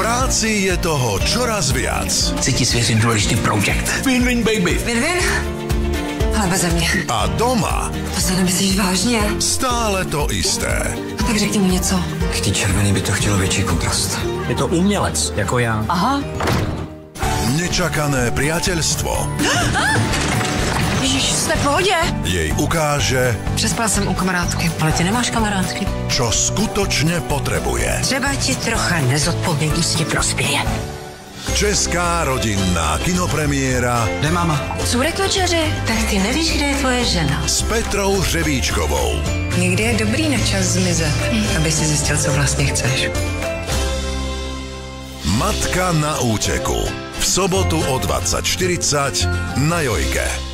práci je toho čoraz viac. Chci ti svěřit důležitý projekt. Win-win, baby. Win-win? Ale beze mě. A doma To se nemyslíš vážně? stále to isté. Tak řekni mu něco. K té červený by to chtělo větší kontrast. Je to umělec, jako já. Aha. Nečakané priateľstvo Ježiš, jste v pohodě? jej ukáže, Přespala jsem u kamarádky. Ale ty nemáš kamarádky. čo skutočne potrebuje. Třeba ti trocha nezodpovědnosti prospěje. Česká rodinná kinopremiéra Kde máma? Cůrek večeři. Tak ty nevíš, kde je tvoje žena. s Petrou Hřebíčkovou. Někdy je dobrý na čas zmizet, aby si zjistil, co vlastně chceš. Matka na úteku. V sobotu o 20:40 na Jojke.